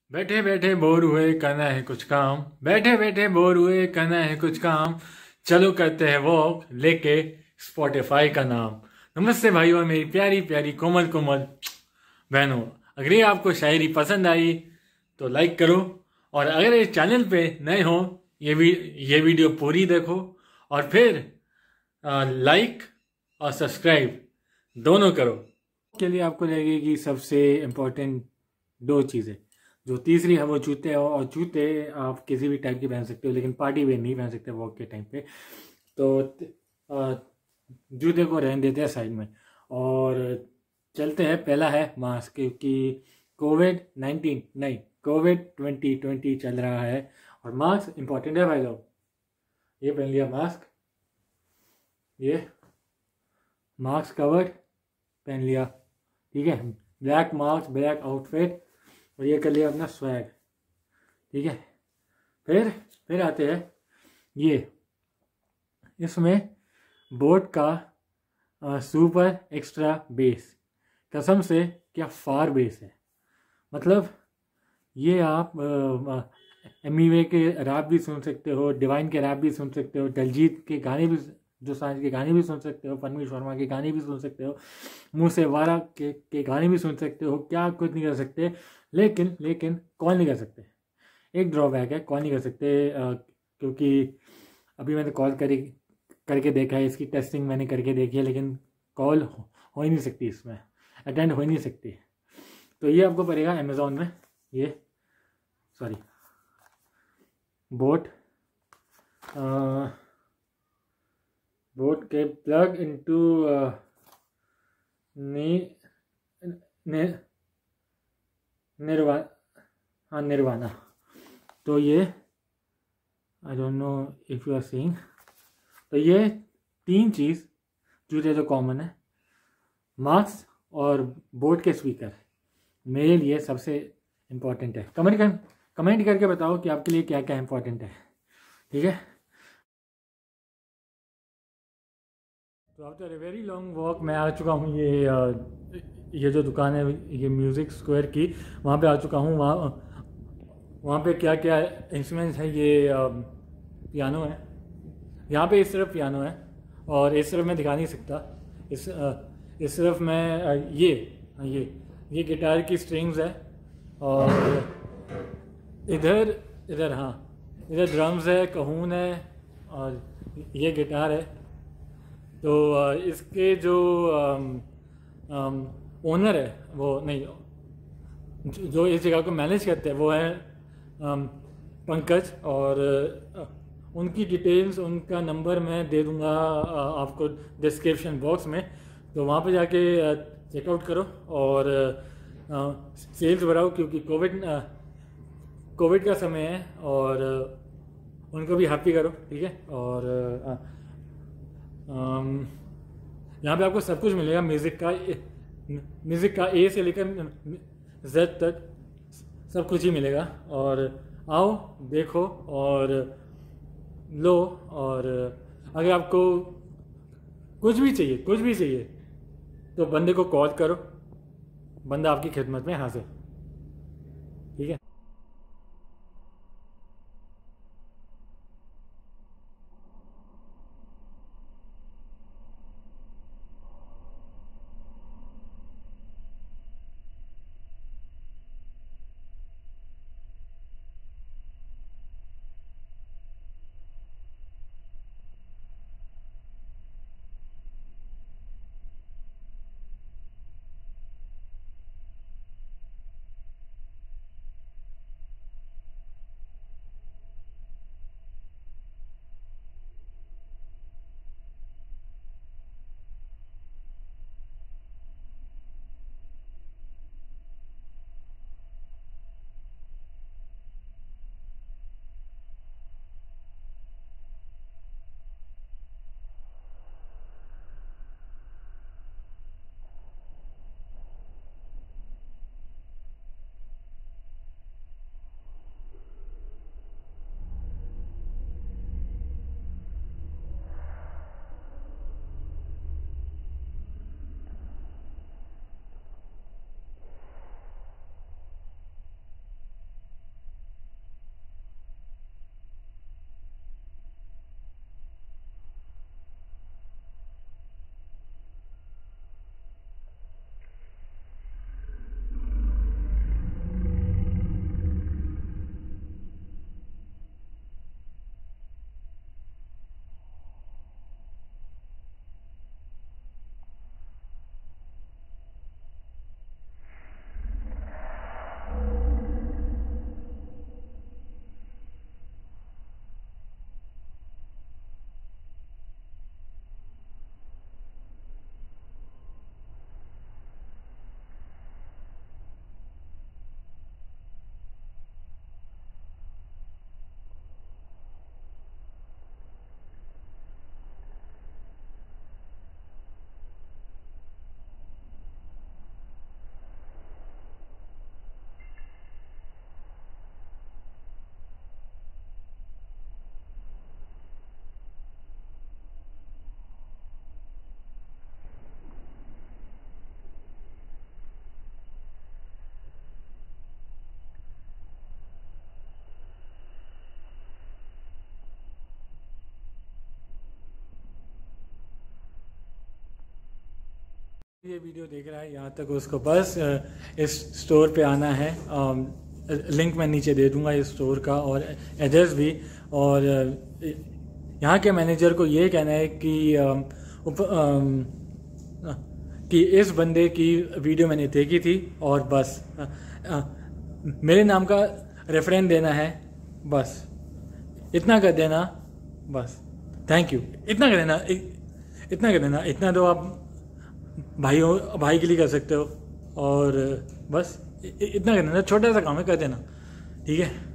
बैठे बैठे बोर हुए करना है कुछ काम। बैठे बैठे बोर हुए करना है कुछ काम। चलो करते हैं वॉक लेके स्पॉटिफाई का नाम। नमस्ते भाइयों, मेरी प्यारी प्यारी कोमल कोमल बहनों। अगर ये आपको शायरी पसंद आई तो लाइक करो, और अगर इस चैनल पे नए हो ये वीडियो पूरी देखो, और फिर लाइक और सब्सक्राइब दोनों करो। के लिए आपको लगेगी सबसे इम्पोर्टेंट दो चीज़ें। जो तीसरी है वो जूते है, और जूते आप किसी भी टाइप के पहन सकते हो, लेकिन पार्टी वेयर नहीं पहन सकते वॉक के टाइम पे। तो अ, जूते को रहने देते हैं साइड में और चलते हैं। पहला है मास्क, क्योंकि कोविड-19 नहीं, कोविड-2020 चल रहा है और मास्क इम्पोर्टेंट है भाई लोग। ये पहन लिया मास्क, ये मास्क कवर्ड पहन लिया, ठीक है। ब्लैक मास्क, ब्लैक आउटफिट, और ये कर लिया अपना स्वैग, ठीक है। फिर आते हैं ये, इसमें बोट का सुपर एक्स्ट्रा बेस। कसम से क्या फार बेस है, मतलब ये आप एमिवे के रैप भी सुन सकते हो, डिवाइन के रैप भी सुन सकते हो, दलजीत के गाने भी, जो सांझ के गाने भी सुन सकते हो, परमीश वर्मा के गाने भी सुन सकते हो, मुँह से वारा के गाने भी सुन सकते हो। क्या कुछ नहीं कर सकते, लेकिन कॉल नहीं कर सकते। एक ड्रॉबैक है, कॉल नहीं कर सकते, क्योंकि अभी मैंने कॉल करके देखा है, इसकी टेस्टिंग मैंने करके देखी है, लेकिन कॉल हो ही नहीं सकती, इसमें अटेंड हो ही नहीं सकती। तो ये आपको पड़ेगा अमेज़ॉन में, ये सॉरी बोट बोट के प्लग इनटू निर्वाणा। तो ये I don't know if you are seeing. तो ये तीन चीज़ जूते जो कॉमन है, मास्क और बोट के स्पीकर, मेरे लिए सबसे इम्पोर्टेंट है। कमेंट करके बताओ कि आपके लिए क्या क्या इम्पोर्टेंट है, ठीक है। तो after a very long walk मैं आ चुका हूँ, ये जो दुकान है, ये म्यूज़िक स्क्वायर की, वहाँ पे आ चुका हूँ। वहाँ पे क्या क्या इंस्ट्रूमेंट्स हैं, ये पियानो है, यहाँ पे इस तरफ पियानो है, और इस तरफ मैं दिखा नहीं सकता। इस तरफ मैं ये गिटार की स्ट्रिंग्स है, और इधर इधर हाँ, इधर ड्रम्स है, कहून है, और ये गिटार है। तो इसके जो ओनर है, वो नहीं, जो इस जगह को मैनेज करते हैं वो है पंकज, और उनकी डिटेल्स, उनका नंबर मैं दे दूंगा आपको डिस्क्रिप्शन बॉक्स में। तो वहाँ पे जाके चेकआउट करो और सेल्स बढ़ाओ, क्योंकि कोविड का समय है, और उनको भी हैप्पी करो, ठीक है। और यहाँ पे आपको सब कुछ मिलेगा, म्यूज़िक का ए से लेकर जेड तक सब कुछ ही मिलेगा। और आओ, देखो और लो, और अगर आपको कुछ भी चाहिए तो बंदे को कॉल करो, बंदा आपकी खिदमत में हाजिर, ठीक है। ये वीडियो देख रहा है यहाँ तक, उसको बस इस स्टोर पे आना है। लिंक मैं नीचे दे दूंगा इस स्टोर का और एड्रेस भी। और यहाँ के मैनेजर को ये कहना है कि इस बंदे की वीडियो मैंने देखी थी और बस मेरे नाम का रेफरेंस देना है, बस इतना कर देना, बस थैंक यू। इतना कर देना, इतना कर देना, इतना तो आप भाई के लिए कर सकते हो। और बस इतना कर देना, छोटा सा काम है, कर देना, ठीक है।